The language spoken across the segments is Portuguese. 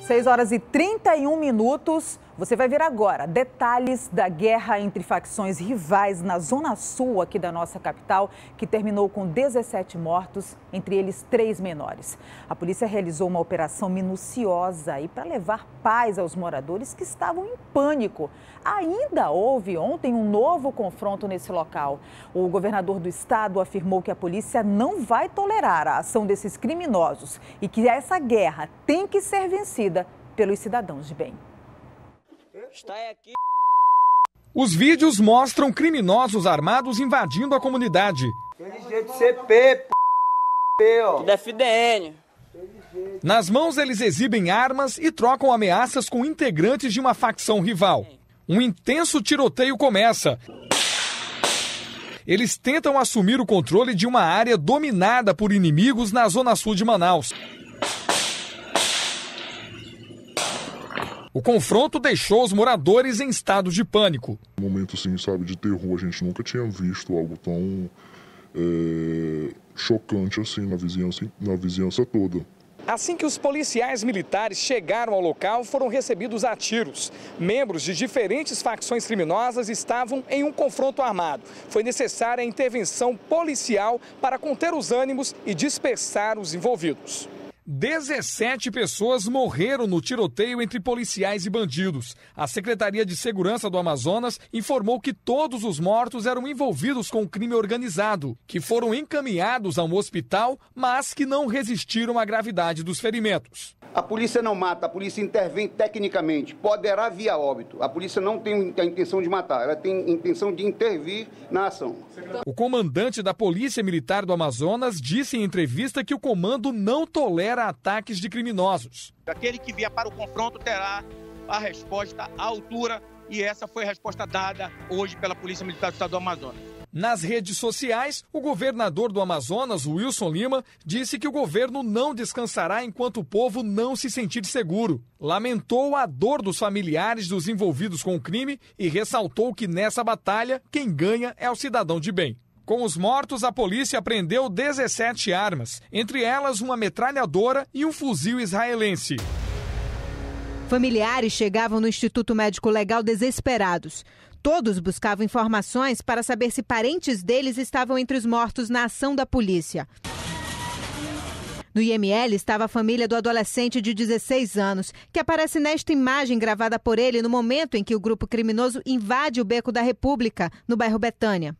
6h31. Você vai ver agora detalhes da guerra entre facções rivais na zona sul aqui da nossa capital, que terminou com 17 mortos, entre eles 3 menores. A polícia realizou uma operação minuciosa para levar paz aos moradores que estavam em pânico. Ainda houve ontem um novo confronto nesse local. O governador do estado afirmou que a polícia não vai tolerar a ação desses criminosos e que essa guerra tem que ser vencida pelos cidadãos de bem. Os vídeos mostram criminosos armados invadindo a comunidade. Nas mãos eles exibem armas e trocam ameaças com integrantes de uma facção rival. Um intenso tiroteio começa. Eles tentam assumir o controle de uma área dominada por inimigos na zona sul de Manaus. O confronto deixou os moradores em estado de pânico. Um momento assim, sabe, de terror. A gente nunca tinha visto algo tão chocante assim na vizinhança toda. Assim que os policiais militares chegaram ao local, foram recebidos a tiros. Membros de diferentes facções criminosas estavam em um confronto armado. Foi necessária a intervenção policial para conter os ânimos e dispersar os envolvidos. 17 pessoas morreram no tiroteio entre policiais e bandidos. A Secretaria de Segurança do Amazonas informou que todos os mortos eram envolvidos com o crime organizado, que foram encaminhados a um hospital, mas que não resistiram à gravidade dos ferimentos. A polícia não mata, a polícia intervém tecnicamente, poderá via óbito. A polícia não tem a intenção de matar, ela tem a intenção de intervir na ação. O comandante da Polícia Militar do Amazonas disse em entrevista que o comando não tolera ataques de criminosos. Aquele que vier para o confronto terá a resposta à altura, e essa foi a resposta dada hoje pela Polícia Militar do Estado do Amazonas. Nas redes sociais, o governador do Amazonas, Wilson Lima, disse que o governo não descansará enquanto o povo não se sentir seguro. Lamentou a dor dos familiares dos envolvidos com o crime e ressaltou que nessa batalha, quem ganha é o cidadão de bem. Com os mortos, a polícia apreendeu 17 armas, entre elas uma metralhadora e um fuzil israelense. Familiares chegavam no Instituto Médico Legal desesperados. Todos buscavam informações para saber se parentes deles estavam entre os mortos na ação da polícia. No IML estava a família do adolescente de 16 anos, que aparece nesta imagem gravada por ele no momento em que o grupo criminoso invade o Beco da República, no bairro Betânia.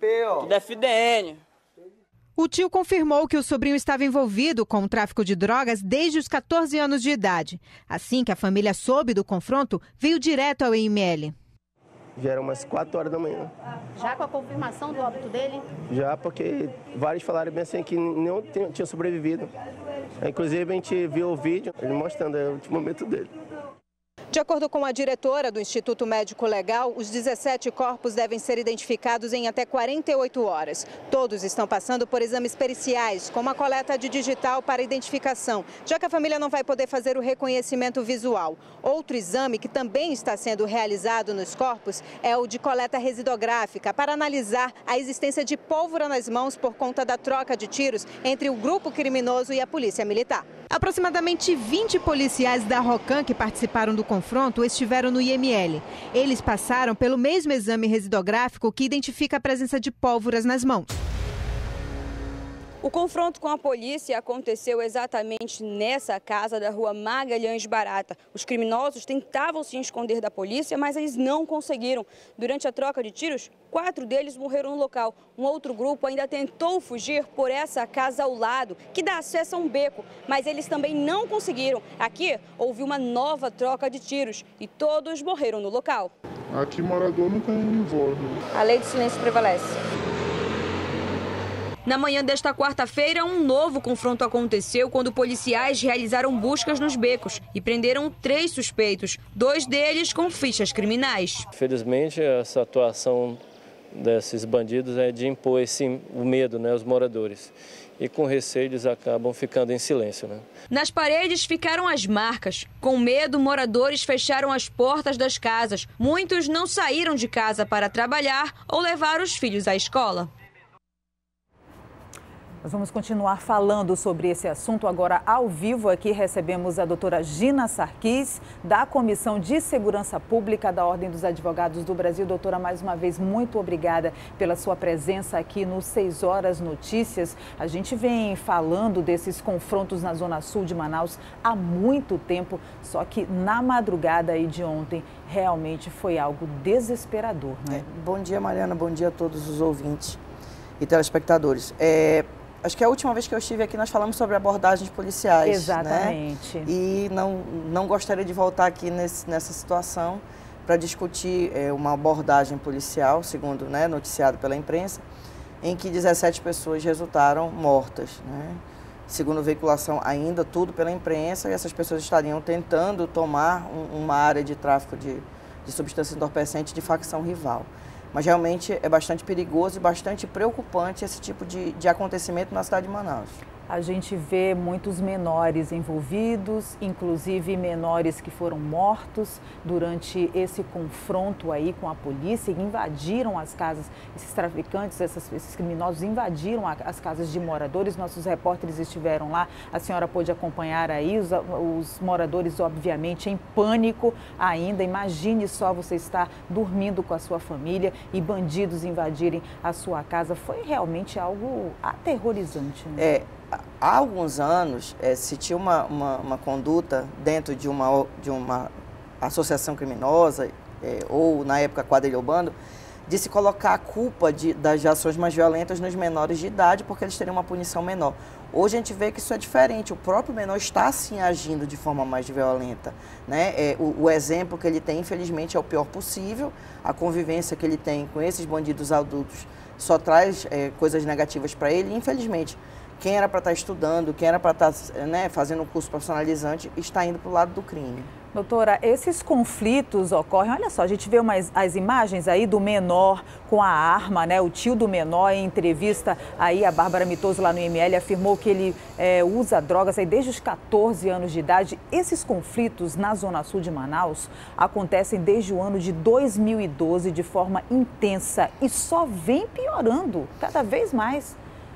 O tio confirmou que o sobrinho estava envolvido com o tráfico de drogas desde os 14 anos de idade. Assim que a família soube do confronto, veio direto ao IML. Já era umas 4 horas da manhã. Já com a confirmação do óbito dele? Já, porque vários falaram bem assim que não tinha sobrevivido. Inclusive a gente viu o vídeo, ele mostrando o último momento dele. De acordo com a diretora do Instituto Médico Legal, os 17 corpos devem ser identificados em até 48 horas. Todos estão passando por exames periciais, como a coleta de digital para identificação, já que a família não vai poder fazer o reconhecimento visual. Outro exame que também está sendo realizado nos corpos é o de coleta residográfica, para analisar a existência de pólvora nas mãos por conta da troca de tiros entre o grupo criminoso e a polícia militar. Aproximadamente 20 policiais da Rocan que participaram do confronto estiveram no IML. Eles passaram pelo mesmo exame residográfico que identifica a presença de pólvoras nas mãos. O confronto com a polícia aconteceu exatamente nessa casa da rua Magalhães Barata. Os criminosos tentavam se esconder da polícia, mas eles não conseguiram. Durante a troca de tiros, 4 deles morreram no local. Um outro grupo ainda tentou fugir por essa casa ao lado, que dá acesso a um beco, mas eles também não conseguiram. Aqui houve uma nova troca de tiros e todos morreram no local. Aqui morador não tem envolve. A lei do silêncio prevalece. Na manhã desta quarta-feira, um novo confronto aconteceu quando policiais realizaram buscas nos becos e prenderam 3 suspeitos, 2 deles com fichas criminais. Infelizmente, essa atuação desses bandidos é de impor o medo, aos moradores. E com receio eles acabam ficando em silêncio. Nas paredes ficaram as marcas. Com medo, moradores fecharam as portas das casas. Muitos não saíram de casa para trabalhar ou levar os filhos à escola. Nós vamos continuar falando sobre esse assunto agora ao vivo. Aqui recebemos a doutora Gina Sarkis, da Comissão de Segurança Pública da Ordem dos Advogados do Brasil. Doutora, mais uma vez, muito obrigada pela sua presença aqui no 6 Horas Notícias. A gente vem falando desses confrontos na Zona Sul de Manaus há muito tempo, só que na madrugada aí de ontem realmente foi algo desesperador, né? Bom dia, Mariana. Bom dia a todos os ouvintes e telespectadores. Acho que a última vez que eu estive aqui nós falamos sobre abordagens policiais. Exatamente. Né? E não gostaria de voltar aqui nessa situação para discutir uma abordagem policial, segundo noticiado pela imprensa, em que 17 pessoas resultaram mortas. Né? Segundo veiculação, ainda tudo pela imprensa, e essas pessoas estariam tentando tomar uma área de tráfico de substâncias entorpecentes de facção rival. Mas realmente é bastante perigoso e bastante preocupante esse tipo de acontecimento na cidade de Manaus. A gente vê muitos menores envolvidos, inclusive menores que foram mortos durante esse confronto aí com a polícia e invadiram as casas. Esses traficantes, esses criminosos invadiram as casas de moradores. Nossos repórteres estiveram lá, a senhora pôde acompanhar aí, os moradores obviamente em pânico ainda. Imagine só você estar dormindo com a sua família e bandidos invadirem a sua casa. Foi realmente algo aterrorizante, né? Há alguns anos, se tinha uma conduta dentro de uma associação criminosa, ou na época quadrilha urbana, de se colocar a culpa das ações mais violentas nos menores de idade, porque eles teriam uma punição menor. Hoje a gente vê que isso é diferente, o próprio menor está sim agindo de forma mais violenta. Né? O exemplo que ele tem, infelizmente, é o pior possível, a convivência que ele tem com esses bandidos adultos só traz coisas negativas para ele, e infelizmente, quem era para estar estudando, quem era para estar fazendo um curso profissionalizante, está indo para o lado do crime. Doutora, esses conflitos ocorrem, olha só, a gente vê as imagens aí do menor com a arma, né? O tio do menor, em entrevista aí, a Bárbara Mitoso lá no IML afirmou que ele usa drogas aí desde os 14 anos de idade. Esses conflitos na Zona Sul de Manaus acontecem desde o ano de 2012 de forma intensa e só vem piorando cada vez mais.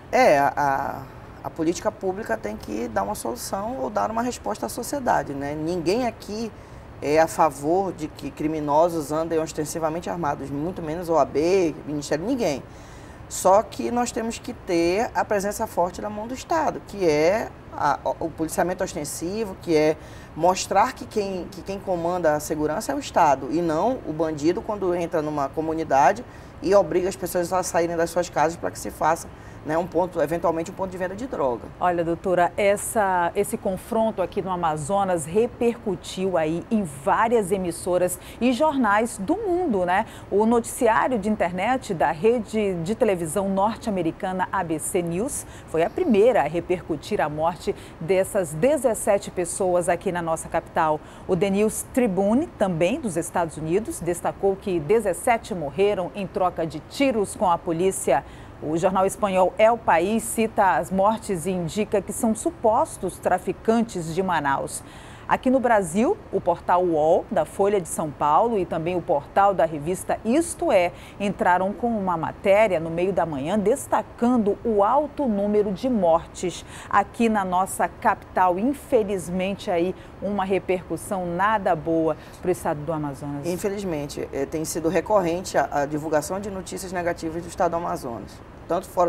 A política pública tem que dar uma solução ou dar uma resposta à sociedade, né? Ninguém aqui é a favor de que criminosos andem ostensivamente armados, muito menos OAB, Ministério, ninguém. Só que nós temos que ter a presença forte da mão do Estado, que é o policiamento ostensivo, que é mostrar que quem comanda a segurança é o Estado e não o bandido quando entra numa comunidade e obriga as pessoas a saírem das suas casas para que se faça eventualmente um ponto de venda de droga. Olha, doutora, esse confronto aqui no Amazonas repercutiu aí em várias emissoras e jornais do mundo, né? O noticiário de internet da rede de televisão norte-americana ABC News foi a primeira a repercutir a morte dessas 17 pessoas aqui na nossa capital. O The News Tribune, também dos Estados Unidos, destacou que 17 morreram em troca de tiros com a polícia. O jornal espanhol El País cita as mortes e indica que são supostos traficantes de Manaus. Aqui no Brasil, o portal UOL, da Folha de São Paulo, e também o portal da revista Isto É, entraram com uma matéria no meio da manhã destacando o alto número de mortes aqui na nossa capital. Infelizmente, aí uma repercussão nada boa para o estado do Amazonas. Infelizmente, tem sido recorrente a divulgação de notícias negativas do estado do Amazonas, tanto fora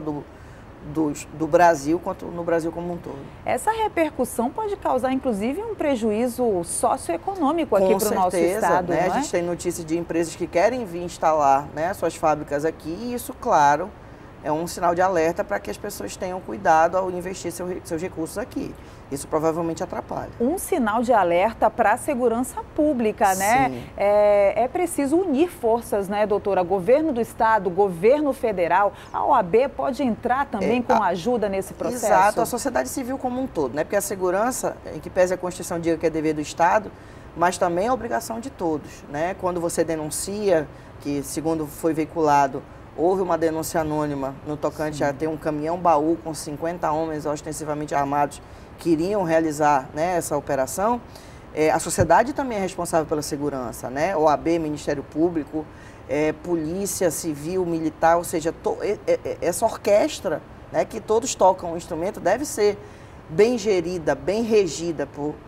do Brasil quanto no Brasil como um todo. Essa repercussão pode causar, inclusive, um prejuízo socioeconômico aqui para o nosso estado, né? Não é? A gente tem notícias de empresas que querem vir instalar suas fábricas aqui e isso, claro, é um sinal de alerta para que as pessoas tenham cuidado ao investir seus recursos aqui. Isso provavelmente atrapalha. Um sinal de alerta para a segurança pública, né? Sim. É preciso unir forças, né, doutora? Governo do estado, governo federal, a OAB pode entrar também com ajuda nesse processo? Exato, a sociedade civil como um todo, né? Porque a segurança, em que pese a Constituição diga que é dever do Estado, mas também é obrigação de todos, né? Quando você denuncia, que segundo foi veiculado, houve uma denúncia anônima no tocante a ter um caminhão-baú com 50 homens ostensivamente armados que iriam realizar, né, essa operação, a sociedade também é responsável pela segurança, né? OAB, Ministério Público, Polícia Civil, Militar, ou seja, essa orquestra, né, que todos tocam o instrumento, deve ser bem gerida, bem regida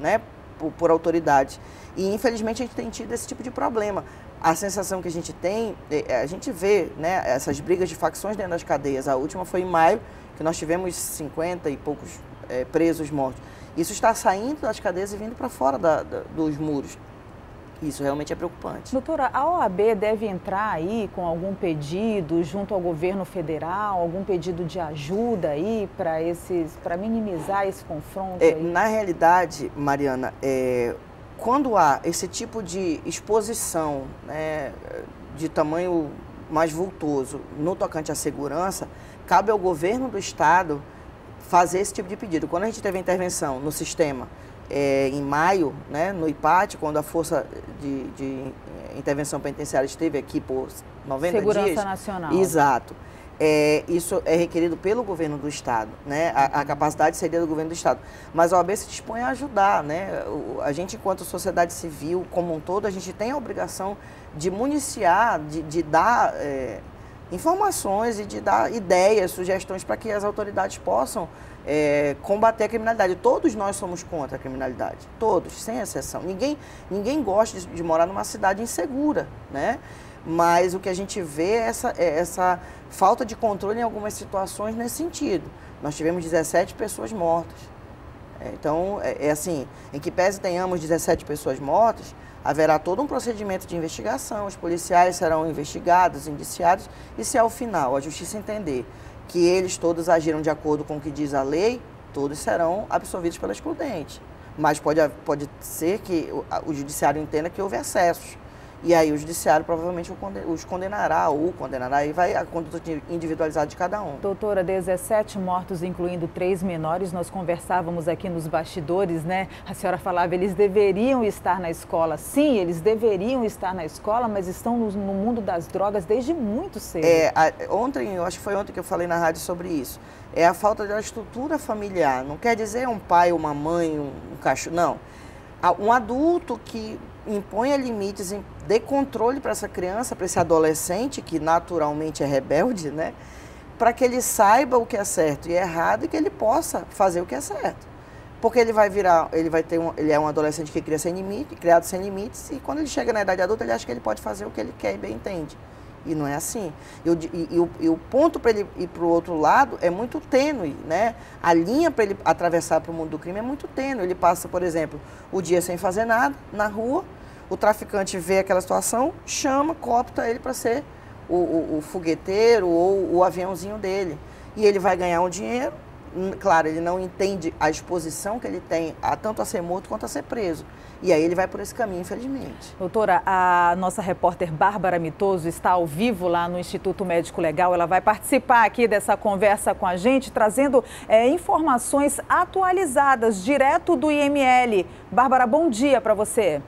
por autoridades. E, infelizmente, a gente tem tido esse tipo de problema. A sensação que a gente tem, a gente vê, né, essas brigas de facções dentro das cadeias. A última foi em maio, que nós tivemos 50 e poucos presos mortos. Isso está saindo das cadeias e vindo para fora dos muros. Isso realmente é preocupante. Doutora, a OAB deve entrar aí com algum pedido junto ao governo federal, algum pedido de ajuda aí para minimizar esse confronto? Na realidade, Mariana, quando há esse tipo de exposição, né, de tamanho mais vultoso no tocante à segurança, cabe ao governo do estado fazer esse tipo de pedido. Quando a gente teve a intervenção no sistema em maio, né, no IPAT, quando a Força de Intervenção Penitenciária esteve aqui por 90 dias... Segurança Nacional. Exato. Isso é requerido pelo governo do estado, né? A capacidade seria do governo do estado. Mas a OAB se dispõe a ajudar, né? A gente, enquanto sociedade civil como um todo, a gente tem a obrigação de municiar, de dar informações e de dar ideias, sugestões para que as autoridades possam combater a criminalidade. Todos nós somos contra a criminalidade, todos, sem exceção. Ninguém gosta de morar numa cidade insegura, né? Mas o que a gente vê é essa falta de controle em algumas situações nesse sentido. Nós tivemos 17 pessoas mortas. Então, assim, em que pese tenhamos 17 pessoas mortas, haverá todo um procedimento de investigação, os policiais serão investigados, indiciados, e se ao final a justiça entender que eles todos agiram de acordo com o que diz a lei, todos serão absolvidos pela excludente. Mas pode ser que o judiciário entenda que houve excessos. E aí o judiciário provavelmente os condenará ou condenará, e vai a conduta individualizada de cada um. Doutora, 17 mortos, incluindo 3 menores, nós conversávamos aqui nos bastidores, né? A senhora falava, eles deveriam estar na escola. Sim, eles deveriam estar na escola, mas estão no mundo das drogas desde muito cedo. Eu acho que foi ontem que eu falei na rádio sobre isso. É a falta da estrutura familiar. Não quer dizer um pai, uma mãe, um cachorro, não. Um adulto que imponha limites, dê controle para essa criança, para esse adolescente que naturalmente é rebelde, né? Para que ele saiba o que é certo e errado e que ele possa fazer o que é certo. Porque ele é um adolescente que cria sem limite, criado sem limites, e quando ele chega na idade adulta, ele acha que ele pode fazer o que ele quer e bem entende. E não é assim. E o ponto para ele ir para o outro lado é muito tênue, né? A linha para ele atravessar para o mundo do crime é muito tênue. Ele passa, por exemplo, o dia sem fazer nada, na rua, o traficante vê aquela situação, chama, coopta ele para ser o fogueteiro ou o aviãozinho dele. E ele vai ganhar um dinheiro, claro, ele não entende a exposição que ele tem tanto a ser morto quanto a ser preso. E aí ele vai por esse caminho, infelizmente. Doutora, a nossa repórter Bárbara Mitoso está ao vivo lá no Instituto Médico Legal. Ela vai participar aqui dessa conversa com a gente, trazendo informações atualizadas, direto do IML. Bárbara, bom dia para você.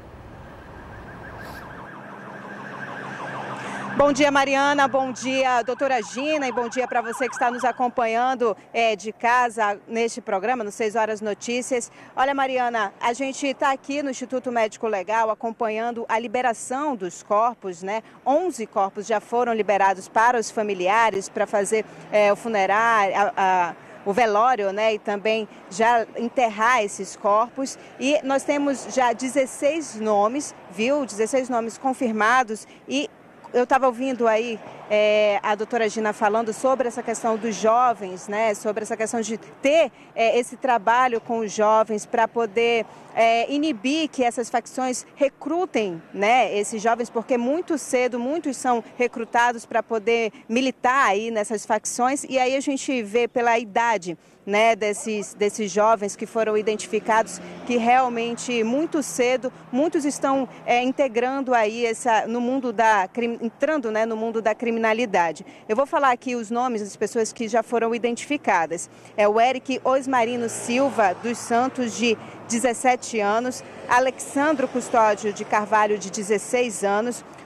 Bom dia, Mariana, bom dia, doutora Gina, e bom dia para você que está nos acompanhando de casa neste programa, no 6 Horas Notícias. Olha, Mariana, a gente está aqui no Instituto Médico Legal acompanhando a liberação dos corpos, né? 11 corpos já foram liberados para os familiares para fazer o funerário, o velório, né, e também já enterrar esses corpos. E nós temos já 16 nomes, 16 nomes confirmados. E eu estava ouvindo aí a doutora Gina falando sobre essa questão dos jovens, né? Sobre essa questão de ter esse trabalho com os jovens para poder inibir que essas facções recrutem, né, esses jovens, porque muito cedo muitos são recrutados para poder militar aí nessas facções. E aí a gente vê pela idade, né, desses jovens que foram identificados, que realmente muito cedo muitos estão integrando aí entrando, né, no mundo da criminalidade. Eu vou falar aqui os nomes das pessoas que já foram identificadas. É o Eric Osmarino Silva dos Santos, de 17 anos, Alexandro Custódio de Carvalho, de 16 anos,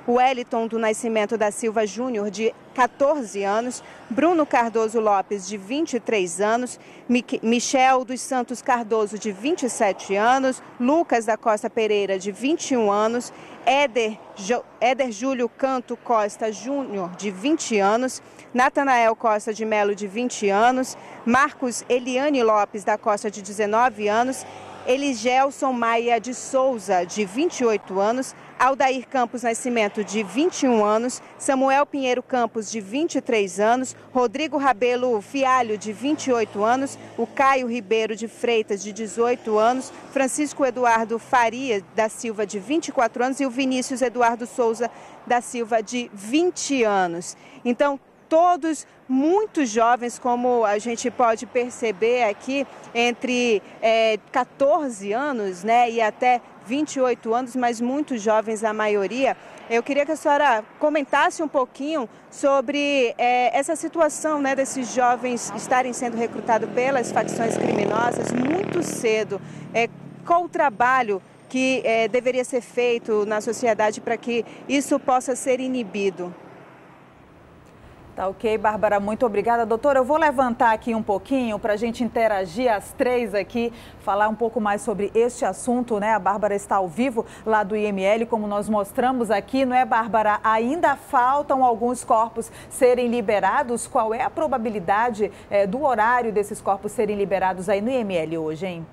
Wellington do Nascimento da Silva Júnior, de 14 anos, Bruno Cardoso Lopes, de 23 anos, Michel dos Santos Cardoso, de 27 anos, Lucas da Costa Pereira, de 21 anos, Éder Júlio Canto Costa Júnior, de 20 anos, Natanael Costa de Melo, de 20 anos, Marcos Eliane Lopes da Costa, de 19 anos, Eligelson Maia de Souza, de 28 anos, Aldair Campos Nascimento, de 21 anos, Samuel Pinheiro Campos, de 23 anos, Rodrigo Rabelo Fialho, de 28 anos, o Caio Ribeiro de Freitas, de 18 anos, Francisco Eduardo Faria da Silva, de 24 anos, e o Vinícius Eduardo Souza da Silva, de 20 anos. Então, todos muito jovens, como a gente pode perceber aqui, entre 14 anos, né, e até 28 anos, mas muito jovens a maioria. Eu queria que a senhora comentasse um pouquinho sobre essa situação, né, desses jovens estarem sendo recrutados pelas facções criminosas muito cedo. Qual o trabalho que deveria ser feito na sociedade para que isso possa ser inibido? Tá ok, Bárbara, muito obrigada. Doutora, eu vou levantar aqui um pouquinho para a gente interagir as três aqui, falar um pouco mais sobre este assunto, né? A Bárbara está ao vivo lá do IML, como nós mostramos aqui, não é, Bárbara? Ainda faltam alguns corpos serem liberados. Qual é a probabilidade do horário desses corpos serem liberados aí no IML hoje, hein?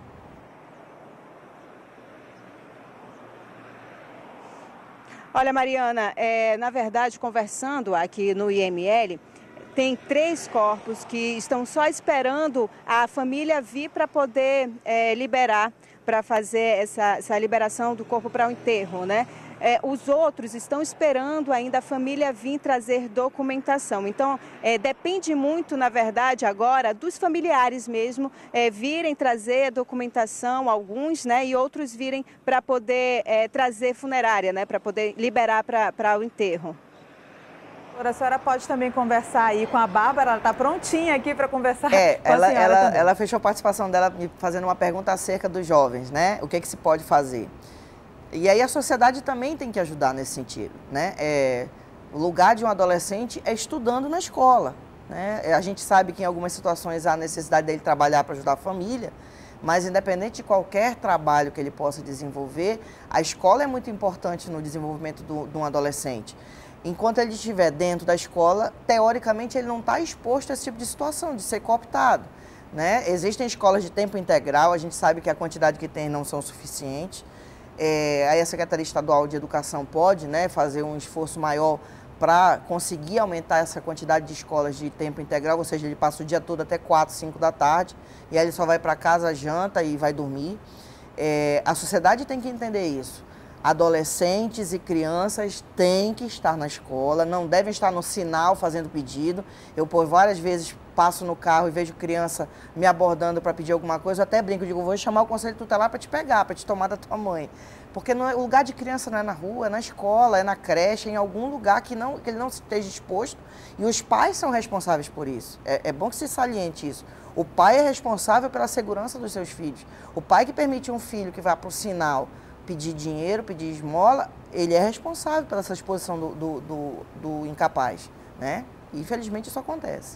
Olha, Mariana, na verdade, conversando aqui no IML, tem 3 corpos que estão só esperando a família vir para poder liberar, para fazer essa liberação do corpo para o enterro, né? Os outros estão esperando ainda a família vir trazer documentação. Então, depende muito, na verdade, agora dos familiares mesmo virem trazer documentação, alguns, né, e outros virem para poder trazer funerária, né, para poder liberar para o enterro. A senhora pode também conversar aí com a Bárbara, ela está prontinha aqui para conversar com a senhora também. Ela fechou a participação dela me fazendo uma pergunta acerca dos jovens, né? O que se pode fazer? E aí a sociedade também tem que ajudar nesse sentido, né? O lugar de um adolescente é estudando na escola, né? A gente sabe que em algumas situações há necessidade dele trabalhar para ajudar a família, mas independente de qualquer trabalho que ele possa desenvolver, a escola é muito importante no desenvolvimento de um adolescente. Enquanto ele estiver dentro da escola, teoricamente ele não está exposto a esse tipo de situação, de ser cooptado, né? Existem escolas de tempo integral, a gente sabe que a quantidade que tem não são suficientes. Aí a Secretaria Estadual de Educação pode, né, fazer um esforço maior para conseguir aumentar essa quantidade de escolas de tempo integral, ou seja, ele passa o dia todo até 4, 5 da tarde, e aí ele só vai para casa, janta e vai dormir. A sociedade tem que entender isso. Adolescentes e crianças têm que estar na escola, não devem estar no sinal fazendo pedido. Eu, por várias vezes, passo no carro e vejo criança me abordando para pedir alguma coisa, eu até brinco, digo, vou chamar o conselho tutelar para te pegar, para te tomar da tua mãe. Porque o lugar de criança não é na rua, é na escola, é na creche, em algum lugar que ele não esteja exposto, e os pais são responsáveis por isso. É bom que se saliente isso. O pai é responsável pela segurança dos seus filhos. O pai que permite um filho que vá para o sinal pedir dinheiro, pedir esmola, ele é responsável pela essa exposição do incapaz, né? E infelizmente isso acontece.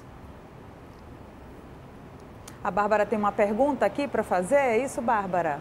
A Bárbara tem uma pergunta aqui para fazer, é isso, Bárbara?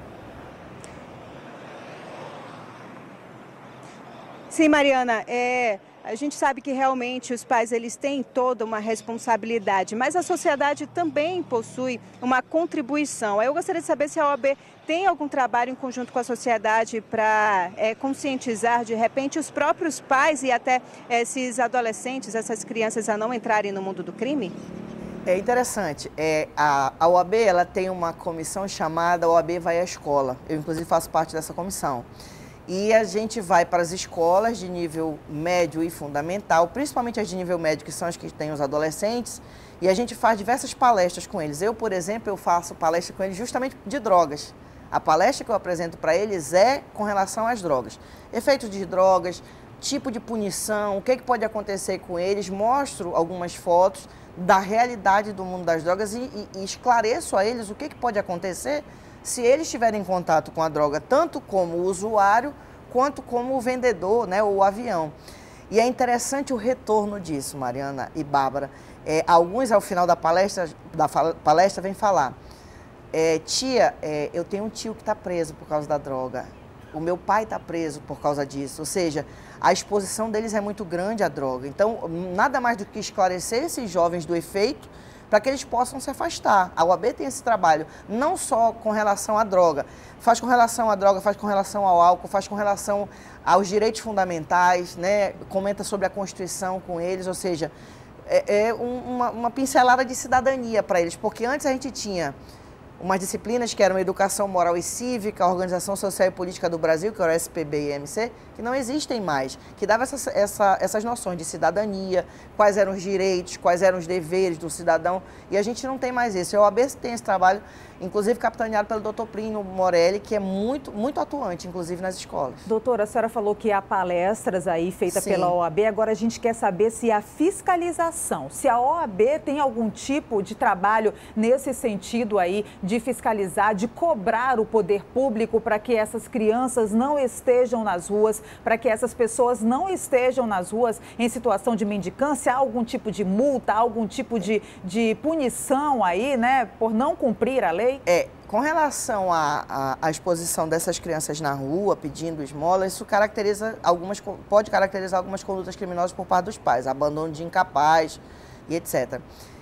Sim, Mariana, a gente sabe que realmente os pais eles têm toda uma responsabilidade, mas a sociedade também possui uma contribuição. Eu gostaria de saber se a OAB tem algum trabalho em conjunto com a sociedade para conscientizar, de repente, os próprios pais e até esses adolescentes, essas crianças a não entrarem no mundo do crime? É interessante. A OAB ela tem uma comissão chamada OAB Vai à Escola. Eu, inclusive, faço parte dessa comissão. E a gente vai para as escolas de nível médio e fundamental, principalmente as de nível médio, que são as que têm os adolescentes, e a gente faz diversas palestras com eles. Eu, por exemplo, eu faço palestra com eles justamente de drogas. A palestra que eu apresento para eles é com relação às drogas. Efeitos de drogas, tipo de punição, o que pode acontecer com eles, mostro algumas fotos da realidade do mundo das drogas e esclareço a eles o que pode acontecer se eles estiverem em contato com a droga, tanto como usuário, quanto como o vendedor, né, ou o avião. E é interessante o retorno disso, Mariana e Bárbara. Alguns, ao final da palestra vêm falar, tia, eu tenho um tio que está preso por causa da droga. O meu pai está preso por causa disso. Ou seja, a exposição deles é muito grande à droga. Então, nada mais do que esclarecer esses jovens do efeito para que eles possam se afastar. A OAB tem esse trabalho, não só com relação à droga, faz com relação à droga, faz com relação ao álcool, faz com relação aos direitos fundamentais, né? Comenta sobre a Constituição com eles, ou seja, uma pincelada de cidadania para eles, porque antes a gente tinha umas disciplinas que eram Educação Moral e Cívica, a Organização Social e Política do Brasil, que era o SPB e MC, que não existem mais, que dava essas noções de cidadania, quais eram os direitos, quais eram os deveres do cidadão, e a gente não tem mais isso. A OAB tem esse trabalho, inclusive capitaneado pelo Dr. Plínio Morelli, que é muito, muito atuante, inclusive nas escolas. Doutora, a senhora falou que há palestras aí feitas pela OAB, agora a gente quer saber se a fiscalização, se a OAB tem algum tipo de trabalho nesse sentido aí, de fiscalizar, de cobrar o poder público para que essas crianças não estejam nas ruas, para que essas pessoas não estejam nas ruas em situação de mendicância. Há algum tipo de multa, há algum tipo de punição aí, né, por não cumprir a lei? Com relação à exposição dessas crianças na rua pedindo esmola, isso pode caracterizar algumas condutas criminosas por parte dos pais, abandono de incapaz e etc.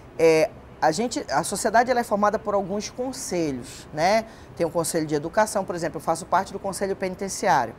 A sociedade ela é formada por alguns conselhos, né? Tem um conselho de educação, por exemplo, eu faço parte do conselho penitenciário.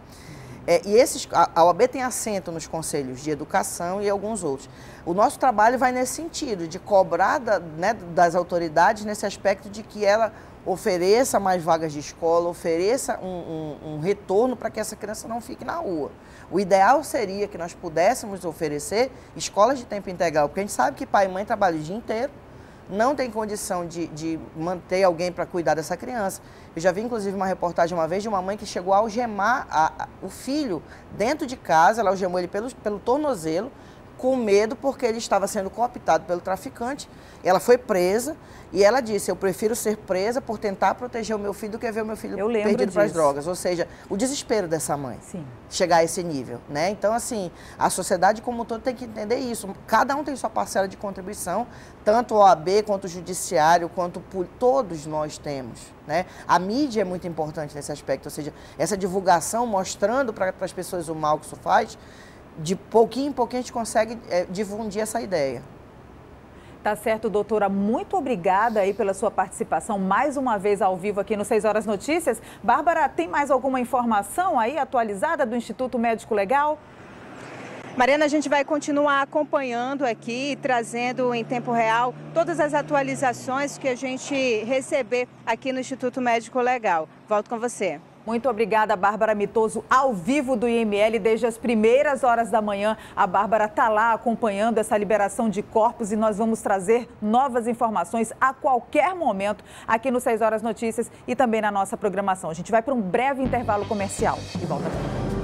A OAB tem assento nos conselhos de educação e alguns outros. O nosso trabalho vai nesse sentido, de cobrar das autoridades nesse aspecto de que ela ofereça mais vagas de escola, ofereça um retorno para que essa criança não fique na rua. O ideal seria que nós pudéssemos oferecer escolas de tempo integral, porque a gente sabe que pai e mãe trabalham o dia inteiro, não tem condição de manter alguém para cuidar dessa criança. Eu já vi, inclusive, uma reportagem uma vez de uma mãe que chegou a algemar o filho dentro de casa, ela algemou ele pelo tornozelo, com medo porque ele estava sendo cooptado pelo traficante. Ela foi presa e ela disse, eu prefiro ser presa por tentar proteger o meu filho do que ver o meu filho perdido para as drogas. Ou seja, o desespero dessa mãe chegar a esse nível, né? Então, assim, a sociedade como um todo tem que entender isso. Cada um tem sua parcela de contribuição, tanto o OAB quanto o judiciário, quanto todos nós temos, né? A mídia é muito importante nesse aspecto, ou seja, essa divulgação mostrando para as pessoas o mal que isso faz, de pouquinho em pouquinho a gente consegue difundir essa ideia. Tá certo, doutora. Muito obrigada aí pela sua participação mais uma vez ao vivo aqui no 6 Horas Notícias. Bárbara, tem mais alguma informação aí atualizada do Instituto Médico Legal? Mariana, a gente vai continuar acompanhando aqui e trazendo em tempo real todas as atualizações que a gente receber aqui no Instituto Médico Legal. Volto com você. Muito obrigada, Bárbara Mitoso, ao vivo do IML, desde as primeiras horas da manhã. A Bárbara está lá acompanhando essa liberação de corpos e nós vamos trazer novas informações a qualquer momento aqui no 6 Horas Notícias e também na nossa programação. A gente vai para um breve intervalo comercial e volta.